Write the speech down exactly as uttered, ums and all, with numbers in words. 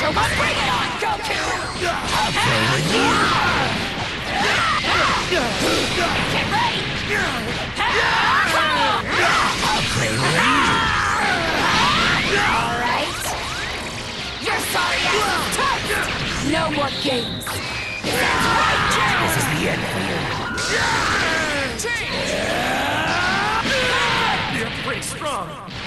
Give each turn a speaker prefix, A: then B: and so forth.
A: Let's bring it on, Goku!
B: I'll play with you!
A: Get ready!
B: I'll play with you!
A: Alright. You're sorry ass is toast! No more games! That's right, Joe!
B: This is the end for you!
C: Change! You're pretty strong.